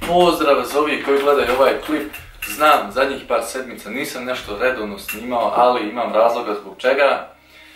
Pozdrav za ovih koji gledaju ovaj klip. Znam, zadnjih par sedmica nisam nešto redovno snimao, ali imam razloga zbog čega.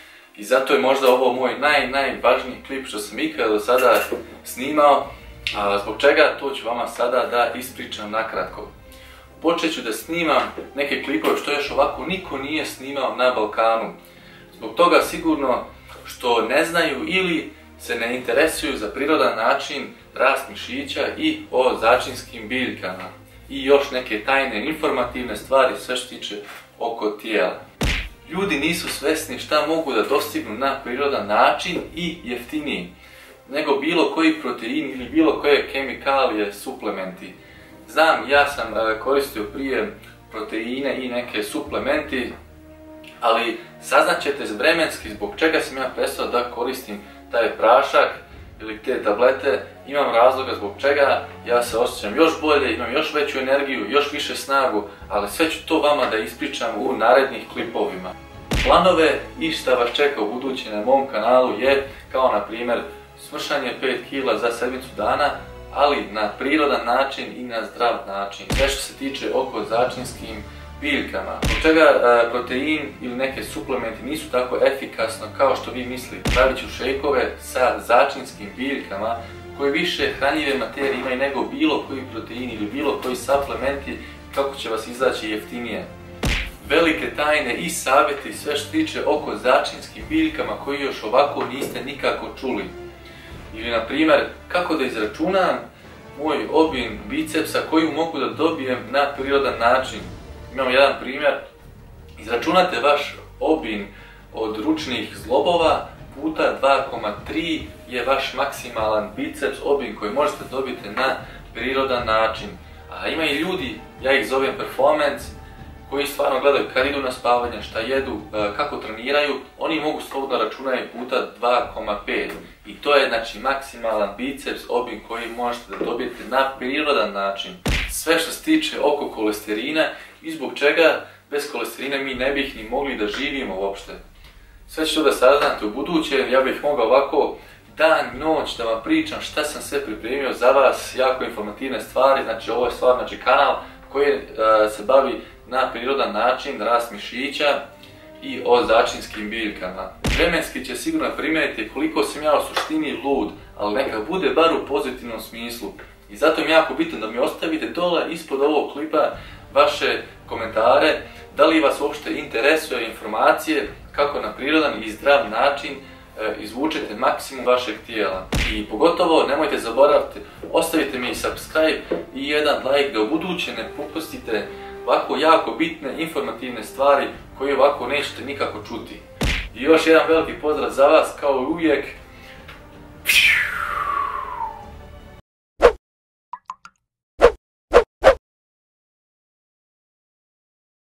I zato je možda ovo moj najvažniji klip što sam ikada do sada snimao. A zbog čega, to ću vama sada da ispričam nakratko. Počet ću da snimam neke klipove što još ovako niko nije snimao na Balkanu. Zbog toga sigurno što ne znaju ili se ne interesuju za prirodan način rast mišića i o začinskim biljkama. I još neke tajne informativne stvari sve što tiče oko tijela. Ljudi nisu svesni šta mogu da dostignu na prirodan način i jeftiniji nego bilo koji protein ili bilo koje kemikalije, suplementi. Znam, ja sam koristio prije proteine i neke suplementi, ali saznaćete vremenski zbog čega sam ja prestao da koristim taj prašak ili te tablete. Imam razloga zbog čega, ja se osjećam još bolje, imam još veću energiju, još više snagu, ali sve ću to vama da ispričam u narednih klipovima. Planove i šta vas čeka u buduće na mom kanalu je, kao na primjer, smršanje 5 kg za sedmicu dana, ali na prirodan način i na zdrav način. Sve što se tiče oko začinskim biljkama. Zbog čega protein ili neke suplementi nisu tako efikasno kao što vi mislite. Pravit ću šejkove sa začinskim biljkama koji više hranjive materije imaju nego bilo koji protein ili bilo koji suplementi, kako će vas izaći jeftinije. Velike tajne i savjeti sve što tiče oko začinskim biljkama koji još ovako niste nikako čuli. Ili na primjer kako da izračunam moj obim bicepsa koju mogu da dobijem na prirodan način. Imamo jedan primjer, izračunate vaš obim od ručnih zglobova puta 2,3 je vaš maksimalan biceps obim koji možete dobiti na prirodan način. A ima i ljudi, ja ih zovem performance, koji stvarno gledaju kad idu na spavanje, šta jedu, kako treniraju, oni mogu slobodno računati puta 2,5 i to je znači maksimalan biceps obim koji možete da dobijete na prirodan način. Sve što se tiče oko kolesterina i zbog čega bez kolesterina mi ne bih ni mogli da živimo uopšte. Sve ću to da saznate u buduće, ja bih mogao ovako dan, noć da vam pričam šta sam sve pripremio za vas, jako informativne stvari, znači ovo je stvar, znači kanal koji se bavi na prirodan način rast mišića i o začinskim biljkama. Vremenski će sigurno primijetiti koliko sam ja u suštini lud, ali neka bude bar u pozitivnom smislu. I zato je mi jako bitno da mi ostavite dole ispod ovog klipa vaše komentare, da li vas uopšte interesuje informacije kako na prirodan i zdrav način izvučete maksimum vašeg tijela. I pogotovo nemojte zaboraviti, ostavite mi subscribe i jedan like da u buduće ne propustite ovako jako bitne informativne stvari koje ovako nećete nikako čuti. I još jedan veliki pozdrav za vas kao i uvijek.